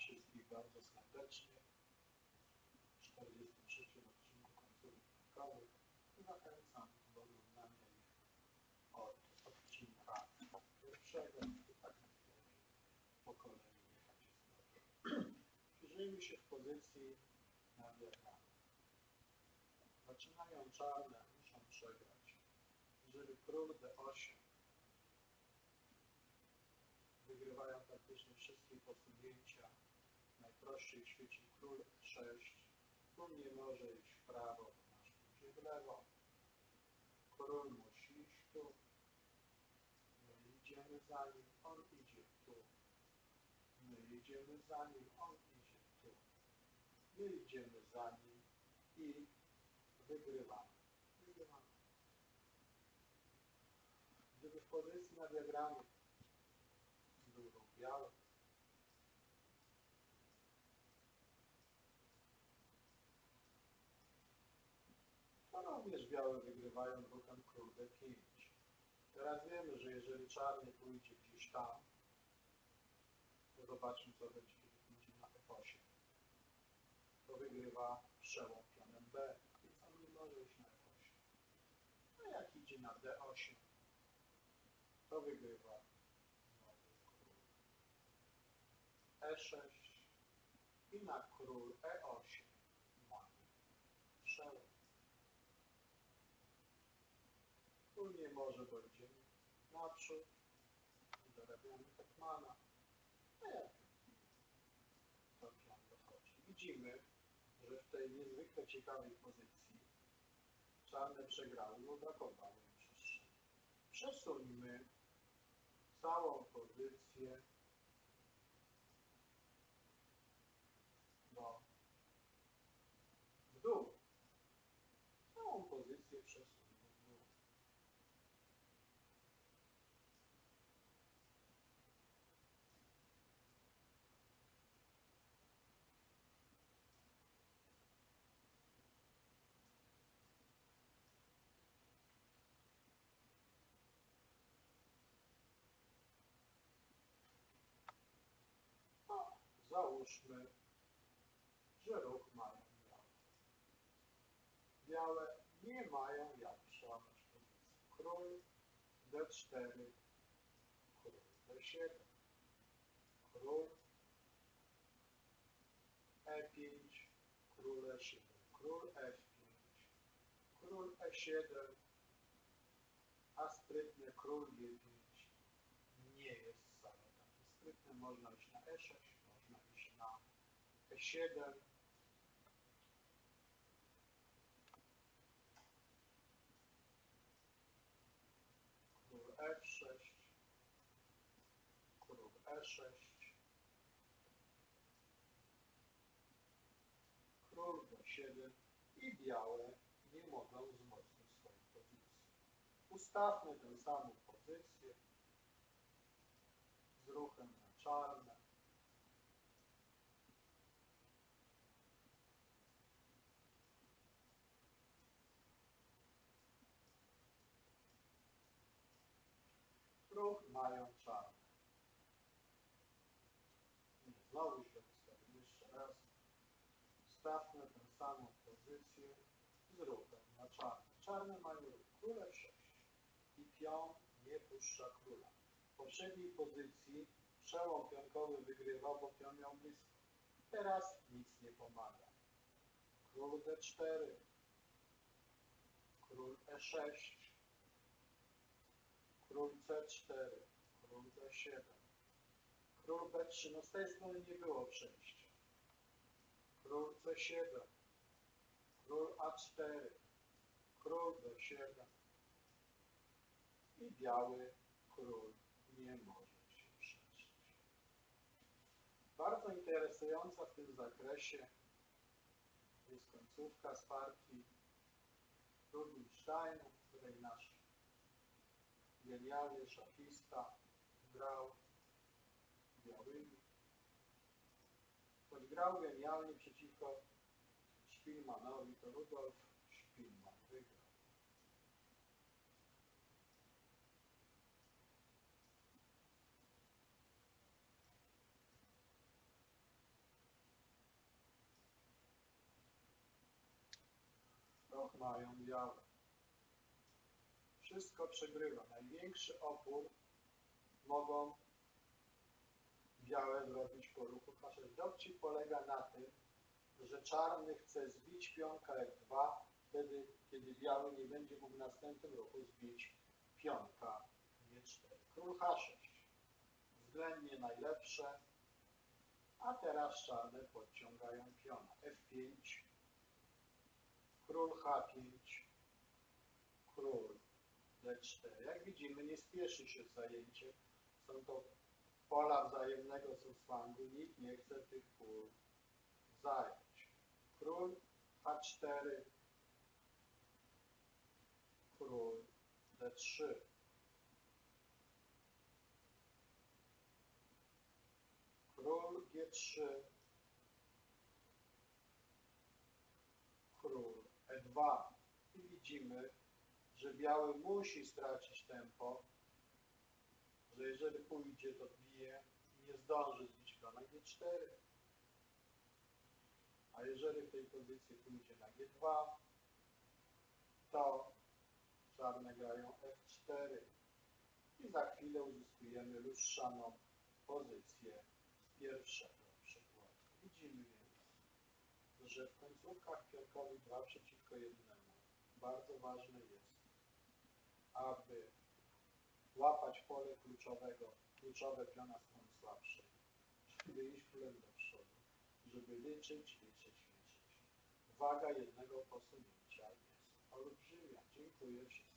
wszystkich bardzo serdecznie w 43. odcinku końcówek piłkowych. Zachęcam do oglądania ich od odcinka pierwszego i tak po kolei jechać. Przyjrzyjmy się w pozycji na diagramie. Zaczynają czarne, muszą przegrać. Jeżeli król D8, wygrywają praktycznie wszystkie posunięcia. Najprościej w świecie król E6. Król nie może iść w prawo, bo nasz idzie w lewo. Król musi iść tu. My idziemy za nim, on idzie tu. My idziemy za nim, on idzie tu. My idziemy za nim i wygrywamy. Gdyby w pozycji na diagramie był ruch biały, to również białe wygrywają ruchem król D5. Teraz wiemy, że jeżeli czarny pójdzie gdzieś tam, to zobaczmy, co będzie, kiedy pójdzie na F8. To wygrywa przełom pionem B, więc on nie może iść na F8. A jak idzie na D8, to wygrywa znowu król E6 i na król E8 mamy przełom. Król nie może, bo idziemy naprzód i dorabiamy hetmana. A jak to pion dochodzi? Widzimy, że w tej niezwykle ciekawej pozycji czarne przegrały, bo brakowało im przestrzeni. Przesuńmy całą pozycję w dół. Całą pozycję przesuńmy w dół. No, załóżmy, że ruch mają białe. Białe nie mają jak przełamać pozycji. Król D4, król D7, król E5, król E7, król F5, król E7, a sprytny król G5 nie jest wcale taki sprytny. Można iść na E6, można iść na E7. Król F6, król E6, król D7 i białe nie mogą wzmocnić swojej pozycji. Ustawmy tę samą pozycję z ruchem na czarne. Ruch mają czarne. Nie, znowu źle ustawimy jeszcze raz. Ustawmy tę samą pozycję z ruchem na czarne. Czarne mają ruch król E6 i pion nie puszcza króla. W poprzedniej pozycji przełom pionkowy wygrywał, bo pion miał blisko. Teraz nic nie pomaga. Król D4, król E6, król C4, król D7, król B3. No z tej strony nie było przejścia. Król C7, król A4, król D7 i biały król nie może się przejść. Bardzo interesująca w tym zakresie jest końcówka z partii Rubinsteinu, w której nasz genialny szachista grał białymi. Choć grał genialnie przeciwko Szpilmanowi, to Rudolf Szpilman wygrał. Znów mają białe. Wszystko przegrywa. Największy opór mogą białe zrobić po ruchu H6. Dowcip polega na tym, że czarny chce zbić pionka F2, wtedy kiedy biały nie będzie mógł w następnym ruchu zbić pionka G4. Król H6. Względnie najlepsze. A teraz czarne podciągają piona. F5, król H5, król D4. Jak widzimy, nie spieszy się z zajęciem. Są to pola wzajemnego soswangu. Nikt nie chce tych pól zająć. Król H4, król D3. Król G3, król E2. I widzimy, że biały musi stracić tempo, że jeżeli pójdzie, to bije i nie zdąży zbić piona G4. A jeżeli w tej pozycji pójdzie na G2, to czarne grają F4 i za chwilę uzyskujemy lustrzaną pozycję z pierwszego przykładu. Widzimy więc, że w końcówkach pionkowych 2 przeciwko 1 bardzo ważne jest, aby łapać pole kluczowe piona strony słabszej, żeby iść królem do przodu, żeby liczyć. Waga jednego posunięcia jest olbrzymia. Dziękuję wszystkim.